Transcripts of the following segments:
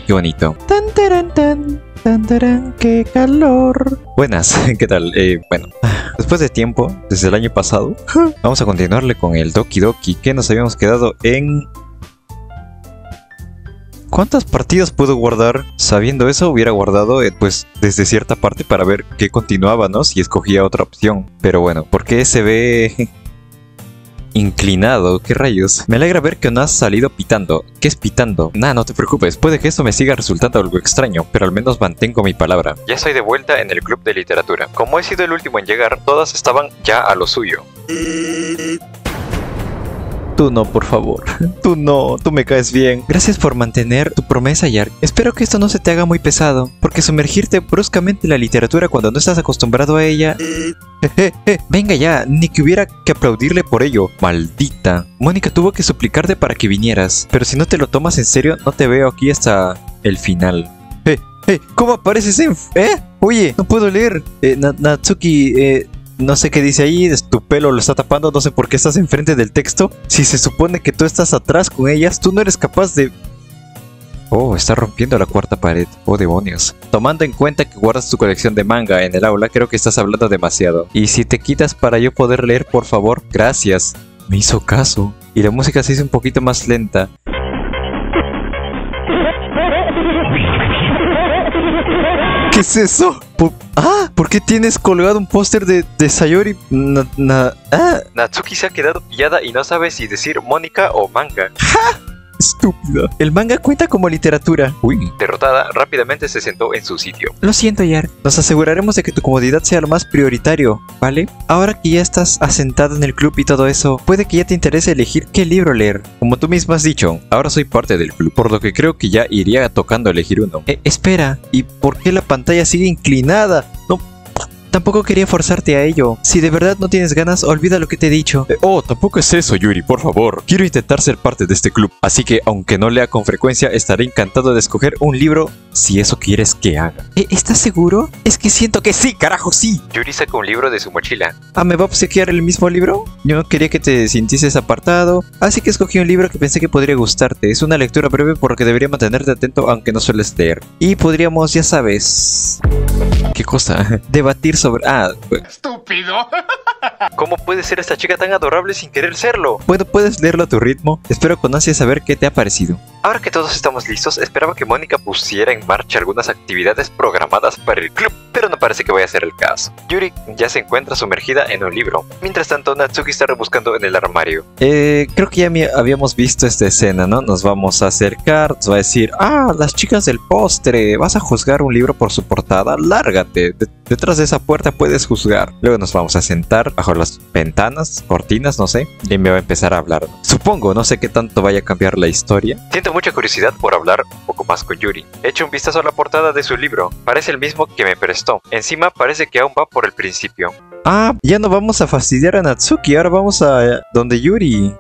qué bonito. Tan, taran, tan, tan, taran, qué calor. Buenas, ¿qué tal? Bueno, después de tiempo, desde el año pasado, vamos a continuarle con el Doki Doki, que nos habíamos quedado en... ¿Cuántas partidas puedo guardar? Sabiendo eso, hubiera guardado pues desde cierta parte para ver qué continuaba, ¿no? Si escogía otra opción. Pero bueno, ¿por qué se ve inclinado? ¿Qué rayos? Me alegra ver que no has salido pitando. ¿Qué es pitando? Nah, no te preocupes, puede que esto me siga resultando algo extraño, pero al menos mantengo mi palabra. Ya estoy de vuelta en el club de literatura. Como he sido el último en llegar, todas estaban ya a lo suyo. Tú no, por favor. Tú no, tú me caes bien. Gracias por mantener tu promesa, Yark. Espero que esto no se te haga muy pesado, porque sumergirte bruscamente en la literatura cuando no estás acostumbrado a ella... Venga ya, ni que hubiera que aplaudirle por ello. Maldita. Mónica tuvo que suplicarte para que vinieras, pero si no te lo tomas en serio, no te veo aquí hasta el final. ¿Cómo apareces en... Oye, no puedo leer. Natsuki, no sé qué dice ahí, tu pelo lo está tapando, no sé por qué estás enfrente del texto. Si se supone que tú estás atrás con ellas, tú no eres capaz de... Oh, está rompiendo la cuarta pared. Oh, demonios. Tomando en cuenta que guardas tu colección de manga en el aula, creo que estás hablando demasiado. Y si te quitas para yo poder leer, por favor. Gracias. Me hizo caso. Y la música se hizo un poquito más lenta. ¿Qué es eso? ¿Por qué tienes colgado un póster de Sayori? Natsuki se ha quedado pillada y no sabe si decir Mónica o manga. ¡Ja! Estúpida. El manga cuenta como literatura. Uy. Derrotada, rápidamente se sentó en su sitio. Lo siento, Yark. Nos aseguraremos de que tu comodidad sea lo más prioritario, ¿vale? Ahora que ya estás asentada en el club y todo eso, puede que ya te interese elegir qué libro leer. Como tú misma has dicho, ahora soy parte del club, por lo que creo que ya iría tocando elegir uno. Espera, ¿y por qué la pantalla sigue inclinada? No... Tampoco quería forzarte a ello. Si de verdad no tienes ganas, olvida lo que te he dicho. Tampoco es eso, Yuri, por favor. Quiero intentar ser parte de este club. Así que, aunque no lea con frecuencia, estaré encantado de escoger un libro si eso quieres que haga. ¿Estás seguro? Es que siento que sí, carajo, sí. Yuri saca un libro de su mochila. ¿Me va a obsequiar el mismo libro? Yo no quería que te sintieses apartado, así que escogí un libro que pensé que podría gustarte. Es una lectura breve por lo que debería mantenerte atento aunque no sueles leer. Y podríamos, ya sabes... ¿Qué cosa? Debatir sobre... ¡Estúpido! ¿Cómo puede ser esta chica tan adorable sin querer serlo? Bueno, puedes leerlo a tu ritmo. Espero con ansia saber qué te ha parecido. Ahora que todos estamos listos, esperaba que Mónica pusiera en marcha algunas actividades programadas para el club, pero no parece que vaya a ser el caso. Yuri ya se encuentra sumergida en un libro. Mientras tanto, Natsuki está rebuscando en el armario. Creo que ya habíamos visto esta escena, ¿no? Nos vamos a acercar, nos va a decir, las chicas del postre, ¿vas a juzgar un libro por su portada? Lárgate, detrás de esa puerta puedes juzgar. Luego nos vamos a sentar bajo las ventanas, cortinas, no sé, y me va a empezar a hablar. Supongo, no sé qué tanto vaya a cambiar la historia. Siento mucha curiosidad por hablar un poco más con Yuri. He hecho un vistazo a la portada de su libro. Parece el mismo que me prestó. Encima parece que aún va por el principio. Ya no vamos a fastidiar a Natsuki, ahora vamos a donde Yuri.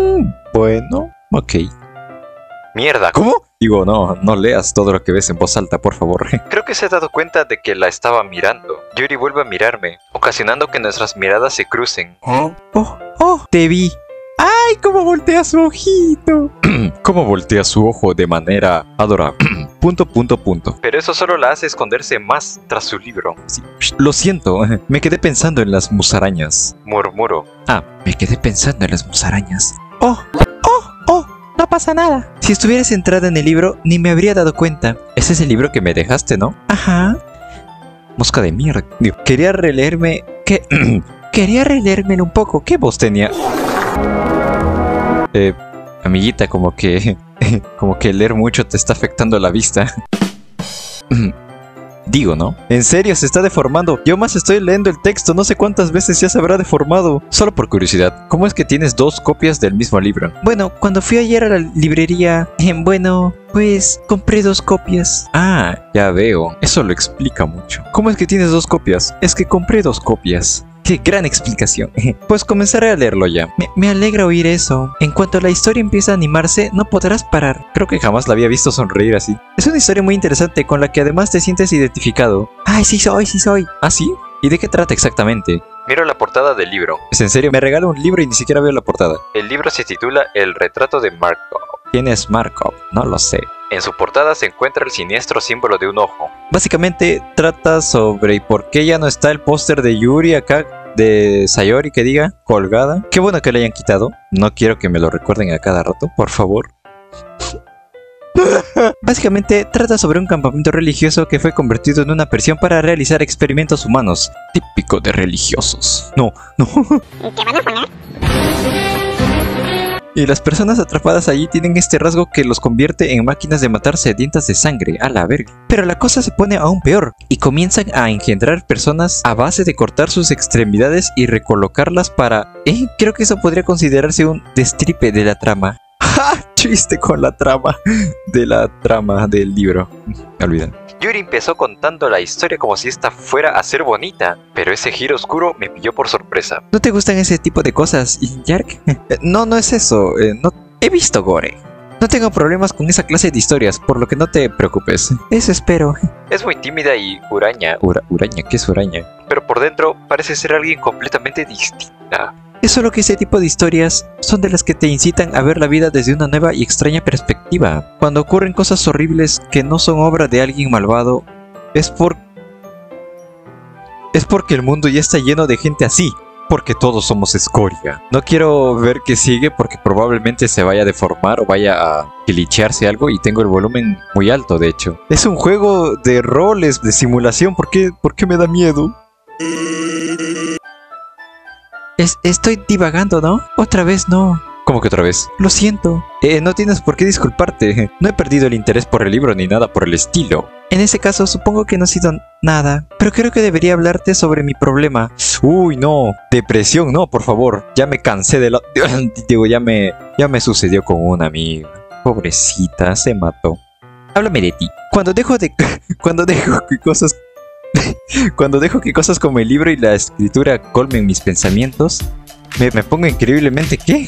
Bueno, ok. ¡Mierda! ¿Cómo? Digo, no leas todo lo que ves en voz alta, por favor. Creo que se ha dado cuenta de que la estaba mirando. Yuri vuelve a mirarme, ocasionando que nuestras miradas se crucen. Te vi. ¡Ay, cómo voltea su ojito! Cómo voltea su ojo de manera adorable. Punto. Pero eso solo la hace esconderse más tras su libro. Sí. Lo siento, me quedé pensando en las musarañas. Murmuro. Me quedé pensando en las musarañas. No pasa nada. Si estuvieras centrada en el libro, ni me habría dado cuenta. Ese es el libro que me dejaste, ¿no? Ajá. Mosca de mierda. Quería releerme... Quería releérmelo un poco. ¿Qué voz tenía? Amiguita, como que leer mucho te está afectando la vista. Digo, ¿no? En serio, se está deformando. Yo más estoy leyendo el texto, no sé cuántas veces ya se habrá deformado. Solo por curiosidad, ¿cómo es que tienes 2 copias del mismo libro? Bueno, cuando fui ayer a la librería, pues compré 2 copias. Ya veo. Eso lo explica mucho. ¿Cómo es que tienes 2 copias? Es que compré 2 copias. ¡Qué gran explicación! Pues comenzaré a leerlo ya. Me alegra oír eso. En cuanto la historia empieza a animarse, no podrás parar. Creo que jamás la había visto sonreír así. Es una historia muy interesante con la que además te sientes identificado. ¡Ay, sí soy! ¿Ah, sí? ¿Y de qué trata exactamente? Miro la portada del libro. ¿Es en serio? Me regala un libro y ni siquiera veo la portada. El libro se titula El retrato de Markov. ¿Quién es Markov? No lo sé. En su portada se encuentra el siniestro símbolo de un ojo. Básicamente trata sobre por qué ya no está el póster de Yuri acá, de Sayori que diga, colgada. Qué bueno que le hayan quitado. No quiero que me lo recuerden a cada rato, por favor. Básicamente trata sobre un campamento religioso que fue convertido en una prisión para realizar experimentos humanos. Típico de religiosos. No. ¿Te van a poner? Y las personas atrapadas allí tienen este rasgo que los convierte en máquinas de matar sedientas de sangre, a la verga. Pero la cosa se pone aún peor, y comienzan a engendrar personas a base de cortar sus extremidades y recolocarlas para... creo que eso podría considerarse un destripe de la trama. ¡Ja! Chiste con la trama del libro. Me olvidan. Yuri empezó contando la historia como si esta fuera a ser bonita, pero ese giro oscuro me pilló por sorpresa. ¿No te gustan ese tipo de cosas, Yark? No es eso. No he visto gore. No tengo problemas con esa clase de historias, por lo que no te preocupes. Eso espero. Es muy tímida y huraña. ¿Huraña? ¿Qué es huraña? Pero por dentro parece ser alguien completamente distinta. Es solo que ese tipo de historias son de las que te incitan a ver la vida desde una nueva y extraña perspectiva. Cuando ocurren cosas horribles que no son obra de alguien malvado, es porque el mundo ya está lleno de gente así. Porque todos somos escoria. No quiero ver qué sigue porque probablemente se vaya a deformar o vaya a glitchearse algo y tengo el volumen muy alto, de hecho. Es un juego de roles, de simulación. ¿Por qué me da miedo? Estoy divagando, ¿no? Otra vez no. ¿Cómo que otra vez? Lo siento. No tienes por qué disculparte. No he perdido el interés por el libro ni nada por el estilo. En ese caso supongo que no ha sido nada. Pero creo que debería hablarte sobre mi problema. Uy, no. Depresión, no, por favor. Ya me cansé de la... Digo, ya me sucedió con una amiga. Pobrecita, se mató. Háblame de ti. Cuando dejo que cosas como el libro y la escritura colmen mis pensamientos, me pongo increíblemente ¿qué?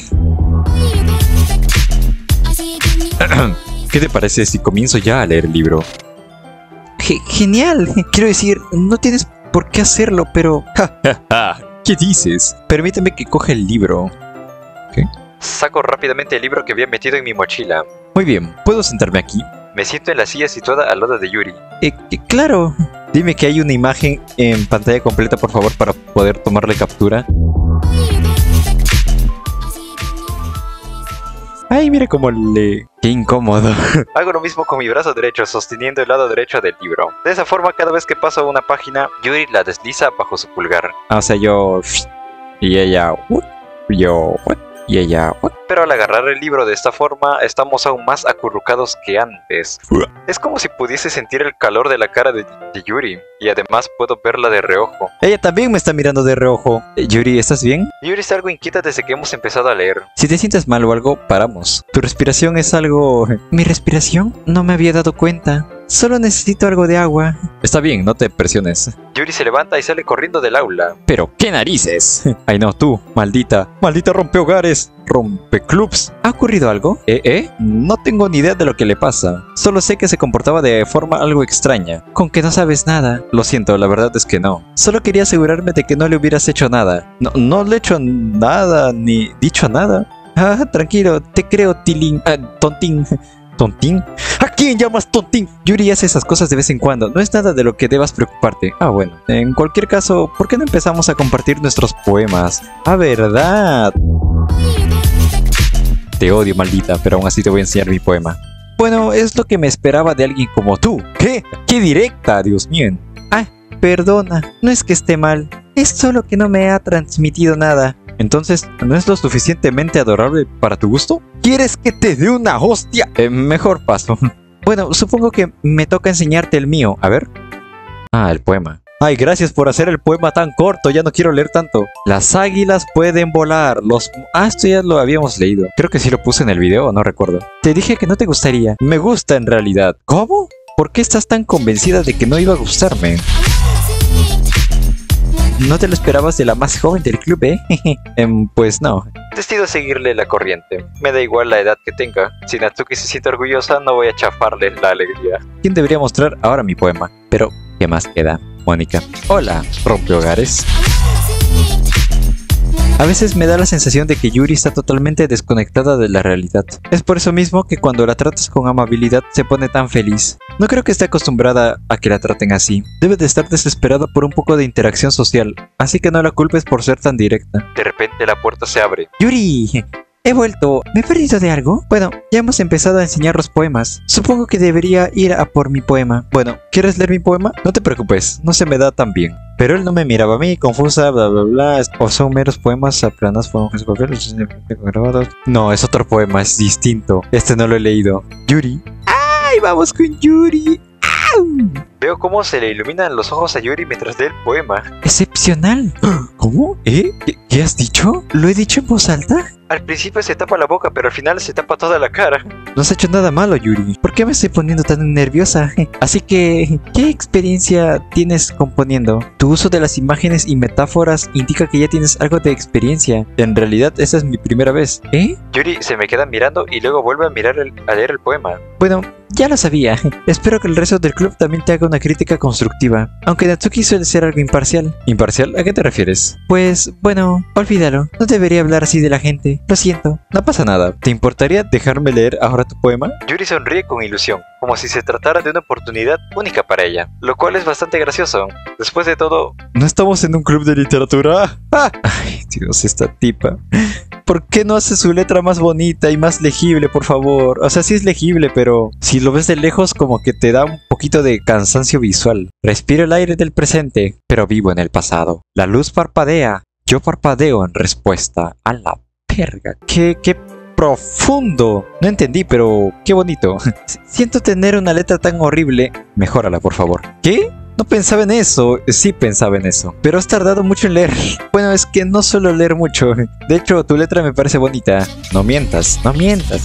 ¿Qué te parece si comienzo ya a leer el libro? Genial. Quiero decir, no tienes por qué hacerlo, pero... ¿Qué dices? Permíteme que coja el libro. ¿Qué? Saco rápidamente el libro que había metido en mi mochila. Muy bien, ¿puedo sentarme aquí? Me siento en la silla situada al lado de Yuri. Claro. Dime que hay una imagen en pantalla completa, por favor, para poder tomarle captura. Ay, mira cómo le... Qué incómodo. Hago lo mismo con mi brazo derecho, sosteniendo el lado derecho del libro. De esa forma, cada vez que paso una página, Yuri la desliza bajo su pulgar. O sea, yo... Y ella... Yo... Y ella... Pero al agarrar el libro de esta forma, estamos aún más acurrucados que antes. Es como si pudiese sentir el calor de la cara de Yuri. Y además puedo verla de reojo. Ella también me está mirando de reojo. Yuri, ¿estás bien? Yuri está algo inquieta desde que hemos empezado a leer. Si te sientes mal o algo, paramos. Tu respiración es algo... ¿Mi respiración? No me había dado cuenta. Solo necesito algo de agua. Está bien, no te presiones. Yuri se levanta y sale corriendo del aula. ¿Pero qué narices? Ay no, tú, maldita rompehogares, rompeclubs. ¿Ha ocurrido algo? No tengo ni idea de lo que le pasa. Solo sé que se comportaba de forma algo extraña. Con que no sabes nada. Lo siento, la verdad es que no. Solo quería asegurarme de que no le hubieras hecho nada. No le he hecho nada, ni dicho nada. Tranquilo, te creo, Tilín. Tontín. ¿Tontín? ¿A quién llamas tontín? Yuri hace esas cosas de vez en cuando. No es nada de lo que debas preocuparte. Bueno. En cualquier caso, ¿por qué no empezamos a compartir nuestros poemas? ¿Verdad? Te odio, maldita, pero aún así te voy a enseñar mi poema. Bueno, es lo que me esperaba de alguien como tú. ¿Qué? ¡Qué directa, Dios mío! Perdona. No es que esté mal. Es solo que no me ha transmitido nada. Entonces, ¿no es lo suficientemente adorable para tu gusto? ¿Quieres que te dé una hostia? Mejor paso. Bueno, supongo que me toca enseñarte el mío. A ver. El poema. Ay, gracias por hacer el poema tan corto. Ya no quiero leer tanto. Las águilas pueden volar. Esto ya lo habíamos leído. Creo que sí lo puse en el video, no recuerdo. Te dije que no te gustaría. Me gusta en realidad. ¿Cómo? ¿Por qué estás tan convencida de que no iba a gustarme? No te lo esperabas de la más joven del club, ¿eh? Pues no. Decido seguirle la corriente. Me da igual la edad que tenga. Si Natsuki se siente orgullosa, no voy a chafarle la alegría. ¿Quién debería mostrar ahora mi poema? Pero, ¿qué más queda? Mónica. Hola, rompehogares. A veces me da la sensación de que Yuri está totalmente desconectada de la realidad. Es por eso mismo que cuando la tratas con amabilidad se pone tan feliz. No creo que esté acostumbrada a que la traten así. Debe de estar desesperada por un poco de interacción social, así que no la culpes por ser tan directa. De repente la puerta se abre. Yuri, he vuelto. ¿Me he perdido de algo? Bueno, ya hemos empezado a enseñar los poemas. Supongo que debería ir a por mi poema. Bueno, ¿quieres leer mi poema? No te preocupes, no se me da tan bien. Pero él no me miraba a mí, confusa, bla bla bla. O son meros poemas aplanas, poemas de papel, grabados. No, es otro poema, es distinto. Este no lo he leído. Yuri. ¡Ay, vamos con Yuri! ¡Au! Veo cómo se le iluminan los ojos a Yuri mientras lee el poema. ¡Excepcional! ¿Cómo? ¿Qué has dicho? ¿Lo he dicho en voz alta? Al principio se tapa la boca, pero al final se tapa toda la cara. No has hecho nada malo, Yuri. ¿Por qué me estoy poniendo tan nerviosa? Así que, ¿qué experiencia tienes componiendo? Tu uso de las imágenes y metáforas indica que ya tienes algo de experiencia. En realidad, esta es mi primera vez. ¿Eh? Yuri se me queda mirando y luego vuelve a leer el poema. Bueno, ya lo sabía. Espero que el resto del club también te haga una crítica constructiva. Aunque Natsuki suele ser algo imparcial. ¿Imparcial? ¿A qué te refieres? Pues, bueno, olvídalo. No debería hablar así de la gente. Lo siento. No pasa nada. ¿Te importaría dejarme leer ahora tu poema? Yuri sonríe con ilusión, como si se tratara de una oportunidad única para ella, lo cual es bastante gracioso. Después de todo, ¿no estamos en un club de literatura? ¡Ah! Ay, Dios, esta tipa. ¿Por qué no hace su letra más bonita y más legible, por favor? O sea, sí es legible, pero si lo ves de lejos como que te da un poquito de cansancio visual. Respiro el aire del presente, pero vivo en el pasado. La luz parpadea. Yo parpadeo en respuesta a la verga. ¡Qué profundo! No entendí, pero qué bonito. Siento tener una letra tan horrible. Mejórala, por favor. ¿Qué? No pensaba en eso. Sí pensaba en eso. Pero has tardado mucho en leer. Bueno, es que no suelo leer mucho. De hecho, tu letra me parece bonita. No mientas, no mientas.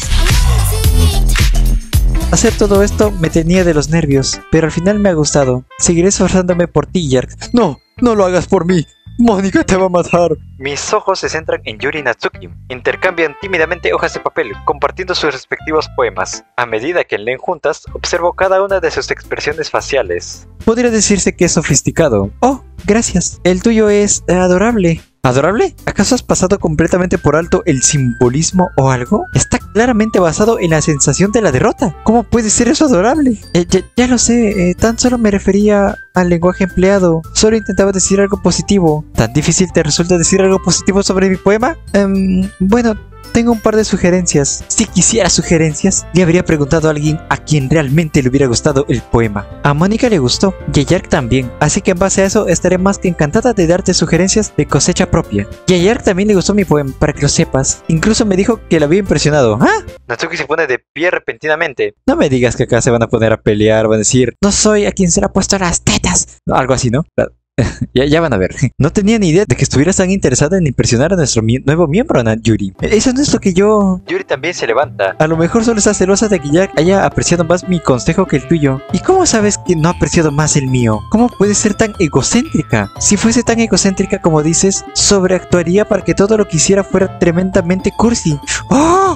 Hacer todo esto me tenía de los nervios, pero al final me ha gustado. Seguiré esforzándome por ti, Yark. No, no lo hagas por mí. Mónica te va a matar. Mis ojos se centran en Yuri y Natsuki. Intercambian tímidamente hojas de papel, compartiendo sus respectivos poemas. A medida que leen juntas, observo cada una de sus expresiones faciales. Podría decirse que es sofisticado. Oh, gracias. El tuyo es adorable. ¿Adorable? ¿Acaso has pasado completamente por alto el simbolismo o algo? Está claramente basado en la sensación de la derrota. ¿Cómo puede ser eso adorable? Ya lo sé, tan solo me refería al lenguaje empleado. Solo intentaba decir algo positivo. ¿Tan difícil te resulta decir algo positivo sobre mi poema? Bueno, tengo un par de sugerencias. Si quisiera sugerencias, le habría preguntado a alguien a quien realmente le hubiera gustado el poema. A Mónica le gustó, y a Yark también. Así que en base a eso estaré más que encantada de darte sugerencias de cosecha propia. Y a Yark también le gustó mi poema, para que lo sepas. Incluso me dijo que le había impresionado. ¿Ah? Natsuki se pone de pie repentinamente. No me digas que acá se van a poner a pelear, van a decir, no soy a quien se le ha puesto las tetas. Algo así, ¿no? Ya van a ver. No tenía ni idea de que estuvieras tan interesada en impresionar a nuestro nuevo miembro, Yuri. Eso no es lo que yo... Yuri también se levanta. A lo mejor solo estás celosa de que Jack haya apreciado más mi consejo que el tuyo. ¿Y cómo sabes que no ha apreciado más el mío? ¿Cómo puede ser tan egocéntrica? Si fuese tan egocéntrica como dices, sobreactuaría para que todo lo que hiciera fuera tremendamente cursi. ¡Oh!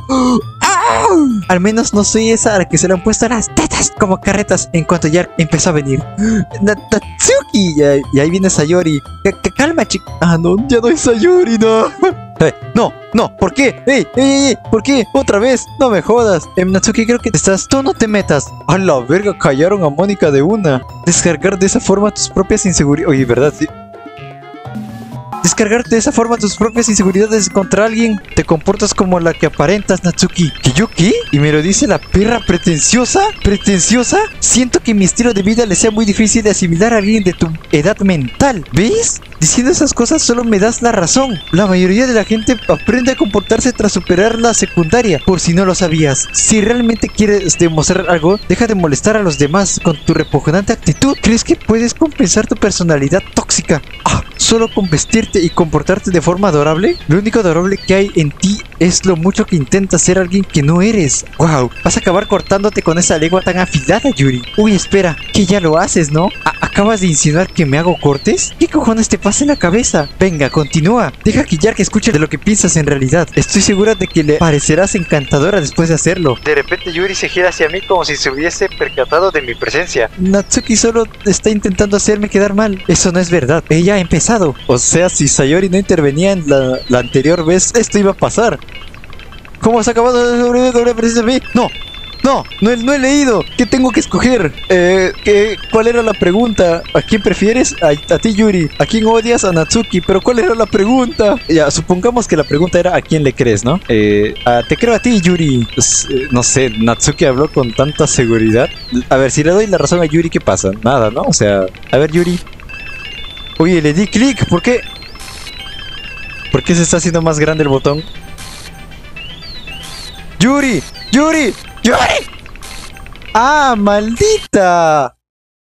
Al menos no soy esa a la que se le han puesto las tetas como carretas en cuanto Yark empezó a venir. Natsuki. Y ahí viene Sayori. Calma, chica. Ah, no, ya no es Sayori, no. No, ¿por qué? ¡Ey! ¿Por qué? ¡Otra vez! ¡No me jodas! Natsuki, creo que te estás... ¡Tú no te metas! ¡A la verga! Callaron a Mónica de una. Descargar de esa forma tus propias inseguridades... Oye, ¿verdad? Sí. Descargar de esa forma tus propias inseguridades contra alguien. Te comportas como la que aparentas, Natsuki. ¿Que yo qué? ¿Y me lo dice la perra pretenciosa? ¿Pretenciosa? Siento que mi estilo de vida le sea muy difícil de asimilar a alguien de tu edad mental. ¿Ves? Diciendo esas cosas solo me das la razón. La mayoría de la gente aprende a comportarse tras superar la secundaria, por si no lo sabías. Si realmente quieres demostrar algo, deja de molestar a los demás con tu repugnante actitud. ¿Crees que puedes compensar tu personalidad tóxica solo con vestirte y comportarte de forma adorable? Lo único adorable que hay en ti es lo mucho que intentas ser alguien que no eres. Wow, vas a acabar cortándote con esa lengua tan afilada, Yuri. Uy, espera, que ya lo haces, ¿no? ¿Acabas de insinuar que me hago cortes? ¿Qué cojones te pasa en la cabeza? Venga, continúa. Deja que Yark escuche de lo que piensas en realidad. Estoy segura de que le parecerás encantadora después de hacerlo. De repente Yuri se gira hacia mí como si se hubiese percatado de mi presencia. Natsuki solo está intentando hacerme quedar mal. Eso no es verdad. Ella ha empezado. O sea, si Sayori no intervenía en la anterior vez, esto iba a pasar. ¿Cómo has acabado de sobrevivir a mí? No he leído. ¿Qué tengo que escoger? ¿Cuál era la pregunta? ¿A quién prefieres? A ti, Yuri. ¿A quién odias? A Natsuki. Pero ¿cuál era la pregunta? Ya, supongamos que la pregunta era ¿a quién le crees, no? Te creo a ti, Yuri. Pues, no sé, Natsuki habló con tanta seguridad. A ver, si le doy la razón a Yuri, ¿qué pasa? Nada, ¿no? O sea, a ver, Yuri. Oye, le di clic. ¿Por qué? ¿Por qué se está haciendo más grande el botón? ¡Yuri! ¡Yuri! ¡Yuri! ¡Ah, maldita!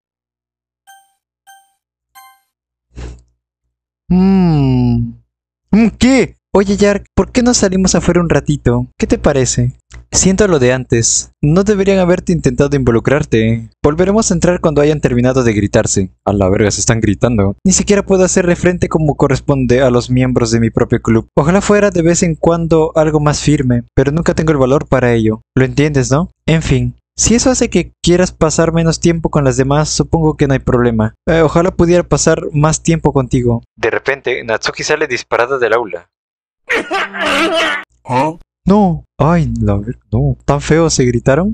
¿Qué? Oye, Yark, ¿por qué no salimos afuera un ratito? ¿Qué te parece? Siento lo de antes. No deberían haberte intentado involucrarte. Volveremos a entrar cuando hayan terminado de gritarse. A la verga, se están gritando. Ni siquiera puedo hacerle frente como corresponde a los miembros de mi propio club. Ojalá fuera de vez en cuando algo más firme, pero nunca tengo el valor para ello. ¿Lo entiendes, no? En fin. Si eso hace que quieras pasar menos tiempo con las demás, supongo que no hay problema. Ojalá pudiera pasar más tiempo contigo. De repente, Natsuki sale disparada del aula. ¿Oh? No. Ay, no. ¿Tan feos se gritaron?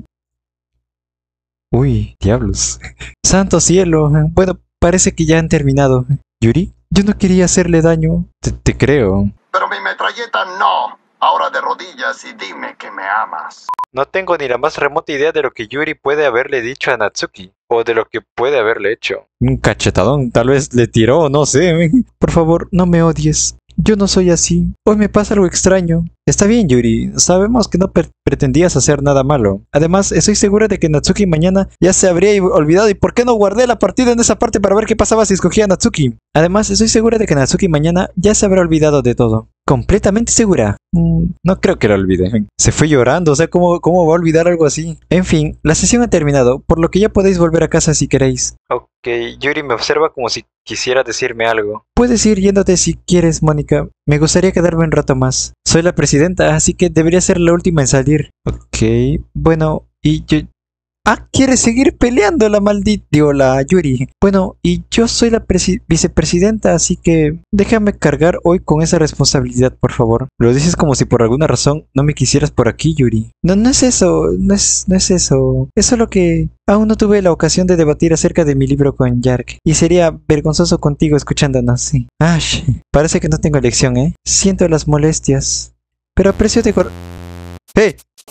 Uy, diablos. Santo cielo. Bueno, parece que ya han terminado. ¿Yuri? Yo no quería hacerle daño. Te creo. Pero mi metralleta no. Ahora de rodillas y dime que me amas. No tengo ni la más remota idea de lo que Yuri puede haberle dicho a Natsuki. O de lo que puede haberle hecho. Un cachetadón, tal vez le tiró, no sé. Por favor, no me odies. Yo no soy así. Hoy me pasa algo extraño. Está bien, Yuri. Sabemos que no pretendías hacer nada malo. Además, estoy segura de que Natsuki mañana ya se habría olvidado. ¿Y por qué no guardé la partida en esa parte para ver qué pasaba si escogía a Natsuki? Además, estoy segura de que Natsuki mañana ya se habrá olvidado de todo. ¿Completamente segura? No creo que lo olvide. Se fue llorando, o sea, ¿cómo va a olvidar algo así? En fin, la sesión ha terminado, por lo que ya podéis volver a casa si queréis. Ok, Yuri me observa como si quisiera decirme algo. Puedes ir yéndote si quieres, Mónica. Me gustaría quedarme un rato más. Soy la presidenta, así que debería ser la última en salir. Ok, bueno, y yo... ¿quieres seguir peleando la la Yuri? Bueno, y yo soy la vicepresidenta, así que déjame cargar hoy con esa responsabilidad, por favor. Lo dices como si por alguna razón no me quisieras por aquí, Yuri. No es eso, no es eso. Es solo que aún no tuve la ocasión de debatir acerca de mi libro con Yark, y sería vergonzoso contigo escuchándonos, sí. Ash, parece que no tengo elección, ¿eh? Siento las molestias, pero aprecio de ¡Hey!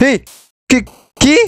¿Qué?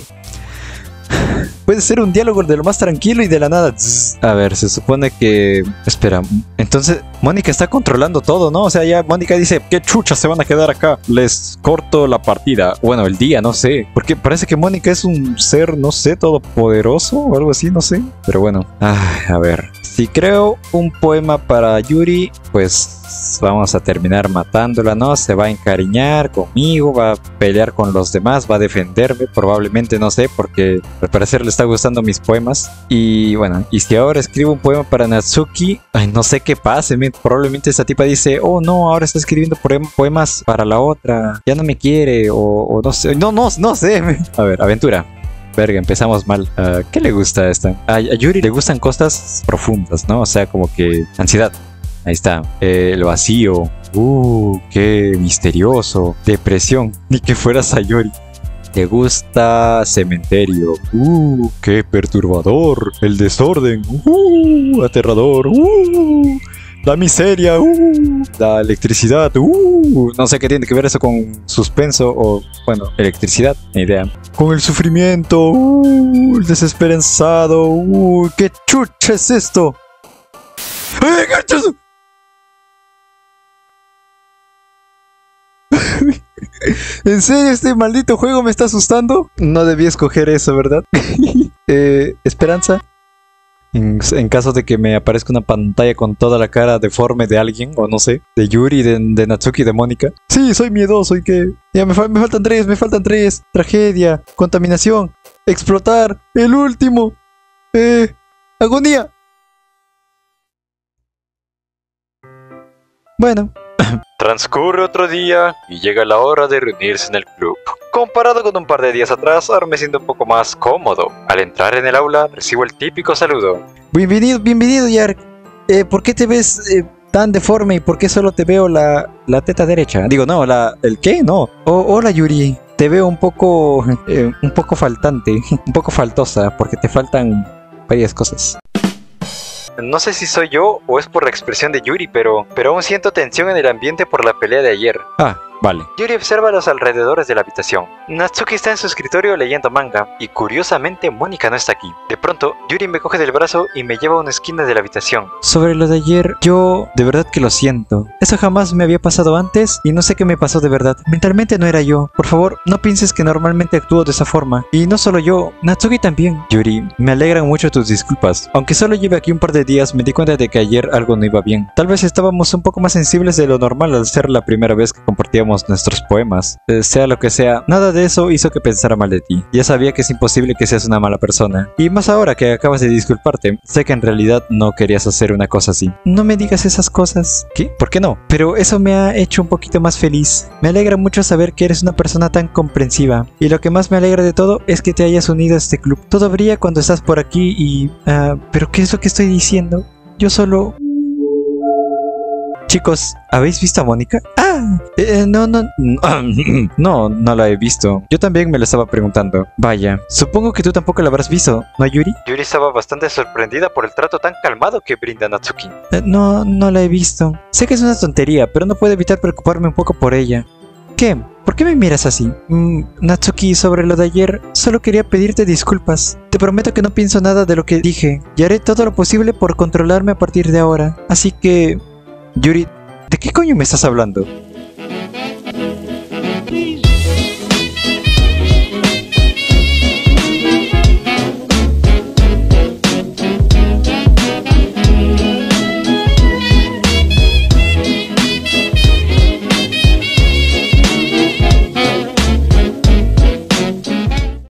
Puede ser un diálogo de lo más tranquilo y de la nada. A ver, se supone que... Espera, entonces Mónica está controlando todo, ¿no? O sea, ya Mónica dice, ¿qué chuchas se van a quedar acá? Les corto la partida. Bueno, el día, no sé. Porque parece que Mónica es un ser, no sé, todopoderoso o algo así, no sé. Pero bueno, a ver. Si creo un poema para Yuri, pues vamos a terminar matándola, ¿no? Se va a encariñar conmigo, va a pelear con los demás, va a defenderme, probablemente, no sé, porque al parecer le está gustando mis poemas. Y bueno, y si ahora escribo un poema para Natsuki, no sé qué pase, probablemente esta tipa dice, oh no, ahora está escribiendo poemas para la otra, ya no me quiere, o no sé, no sé. A ver, aventura. Verga, empezamos mal. ¿Qué le gusta a esta? A Yuri le gustan cosas profundas, ¿no? O sea, como que ansiedad. Ahí está. El vacío. Qué misterioso. Depresión. Ni que fuera Sayori. Le gusta cementerio. Qué perturbador. El desorden. Aterrador. La miseria. La electricidad. No sé qué tiene que ver eso con suspenso o, bueno, electricidad. Ni idea. Con el sufrimiento. El desesperanzado. ¿Qué chucha es esto? ¡Ay, gachos! ¿En serio este maldito juego me está asustando? No debí escoger eso, ¿verdad? Esperanza. En caso de que me aparezca una pantalla con toda la cara deforme de alguien, o no sé, de Yuri, de Natsuki, de Mónica. Sí, soy miedoso y que... Ya, me faltan tres. Tragedia, contaminación, explotar, el último. Agonía. Bueno. Transcurre otro día y llega la hora de reunirse en el club. Comparado con un par de días atrás, ahora me siento un poco más cómodo. Al entrar en el aula, recibo el típico saludo. Bienvenido, Yark. ¿Por qué te ves tan deforme y por qué solo te veo la teta derecha? Digo, no, ¿el qué? No. Oh, hola, Yuri. Te veo un poco faltante, un poco faltosa, porque te faltan varias cosas. No sé si soy yo o es por la expresión de Yuri, pero aún siento tensión en el ambiente por la pelea de ayer. Ah, vale. Yuri observa los alrededores de la habitación. Natsuki está en su escritorio leyendo manga y curiosamente Mónica no está aquí. De pronto, Yuri me coge del brazo y me lleva a una esquina de la habitación. Sobre lo de ayer, yo de verdad que lo siento. Eso jamás me había pasado antes y no sé qué me pasó de verdad. Mentalmente no era yo. Por favor, no pienses que normalmente actúo de esa forma. Y no solo yo, Natsuki también. Yuri, me alegran mucho tus disculpas. Aunque solo lleve aquí un par de días, me di cuenta de que ayer algo no iba bien. Tal vez estábamos un poco más sensibles de lo normal al ser la primera vez que compartíamos nuestros poemas. Sea lo que sea, nada de eso hizo que pensara mal de ti. Ya sabía que es imposible que seas una mala persona. Y más ahora que acabas de disculparte, sé que en realidad no querías hacer una cosa así. No me digas esas cosas. ¿Qué? ¿Por qué no? Pero eso me ha hecho un poquito más feliz. Me alegra mucho saber que eres una persona tan comprensiva. Y lo que más me alegra de todo es que te hayas unido a este club. Todo brilla cuando estás por aquí y... ¿pero qué es lo que estoy diciendo? Yo solo... Chicos, ¿habéis visto a Mónica? No la he visto. Yo también me lo estaba preguntando. Vaya, supongo que tú tampoco la habrás visto, ¿no, Yuri? Yuri estaba bastante sorprendida por el trato tan calmado que brinda Natsuki. No la he visto. Sé que es una tontería, pero no puedo evitar preocuparme un poco por ella. ¿Qué? ¿Por qué me miras así? Natsuki, sobre lo de ayer, solo quería pedirte disculpas. Te prometo que no pienso nada de lo que dije y haré todo lo posible por controlarme a partir de ahora. Así que... Yuri, ¿de qué coño me estás hablando?